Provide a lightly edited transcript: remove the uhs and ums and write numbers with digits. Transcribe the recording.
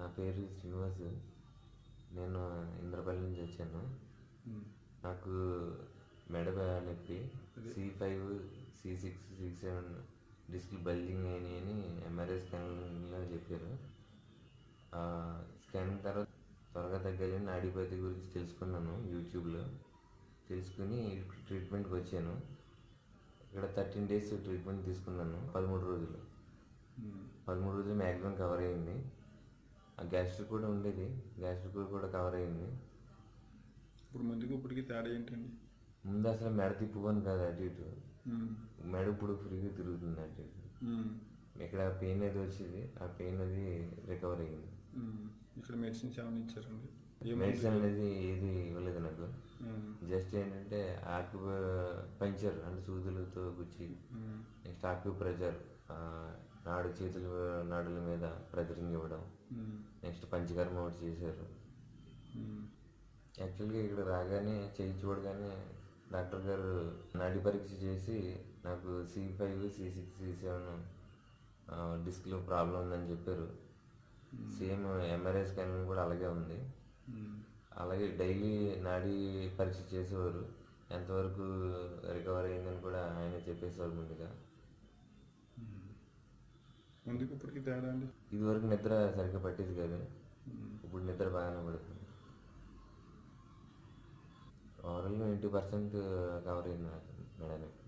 నా పేరు శ్రీనివాస్. నేను ఇంద్రపల్లి నుంచి వచ్చాను. నాకు మెడ నొప్పి, C5-C6-C7 డిస్క్ బల్జింగ్ అయినాయి అని ఎంఆర్ఐ స్కానింగ్లో చెప్పారు. స్కానింగ్ తర్వాత త్వరగా తగ్గాలి నాడీపతి గురించి తెలుసుకున్నాను యూట్యూబ్లో. తెలుసుకుని ట్రీట్మెంట్కి వచ్చాను. ఇక్కడ 13 days ట్రీట్మెంట్ తీసుకున్నాను. 13 రోజులు మ్యాక్సిమం కవర్ అయింది. ఆ గ్యాస్ట్రిక్ కూడా ఉండేది, గ్యాస్ట్రిక్ కూడా కవర్ అయింది. ఇప్పటికి తేడా ఏంటండి? ముందు అసలు మెడ తిప్పుకొని కాదు అటు ఇటు, మెడ ఇప్పుడు ఫ్రీగా తిరుగుతుంది అటు ఇటు. ఇక్కడ పెయిన్ అది వచ్చేది, ఆ పెయిన్ అది రికవర్ అయ్యింది. ఇక్కడ మెడిసిన్స్ ఏమైనా ఇచ్చారండి? మెడిసిన్ అనేది ఏది ఇవ్వలేదు నాకు. జస్ట్ ఏంటంటే పంచర్ అంటే సూదులతో గుచ్చి, నెక్స్ట్ ఆక్యుప్రెషర్ చేతుల నాడుల మీద ప్రెజరింగ్ ఇవ్వడం, నెక్స్ట్ పంచకర్మ ఒకటి చేశారు. యాక్చువల్గా ఇక్కడ రాగానే చేయి చూడగానే డాక్టర్ గారు నాడి పరీక్ష చేసి నాకు C5-C6-C7 డిస్క్లో ప్రాబ్లం ఉందని చెప్పారు. సేమ్ ఎంఆర్ఐ స్కానింగ్ కూడా అలాగే ఉంది. అలాగే డైలీ నాడీ పరీక్ష చేసేవారు, ఎంతవరకు రికవర్ అయిందని కూడా ఆయన చెప్పేసేవారు ముందుగా. ఇప్పటికి తేడా అండి? ఇదివరకు నిద్ర సరిగ్గా పట్టేది కాదు, ఇప్పుడు నిద్ర బాగానే పడుతుంది. ఓవరాల్గా 90% కవర్ అయింది నాకు మేడానికి.